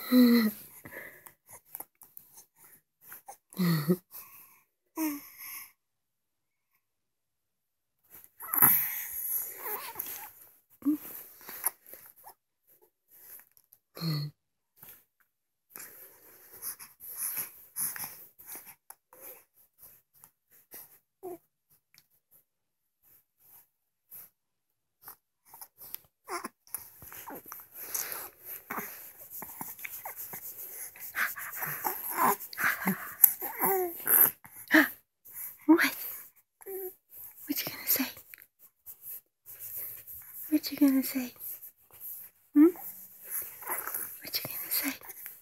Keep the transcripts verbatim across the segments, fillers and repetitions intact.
What? What you gonna say? What you gonna say? Hmm? What you gonna say?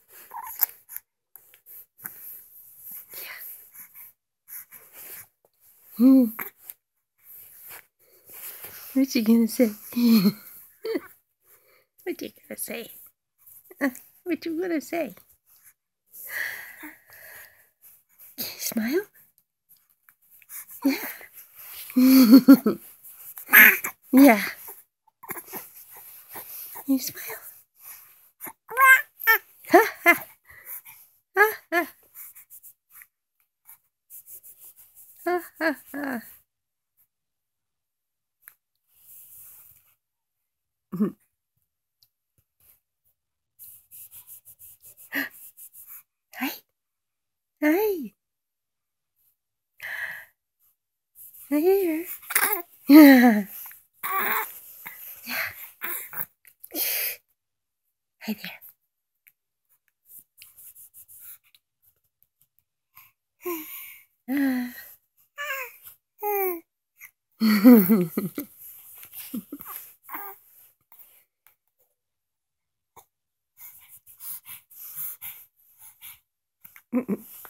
Yeah. Hmm. What you gonna say? What you gonna say? Uh, what you gonna say? Can you smile? Yeah. Yeah. Can you smile? Ha ha. Ha ha. Ha ha ha. Hey. Hey. Here. Yeah. Yeah. Hey there. Ah. Mm-mm.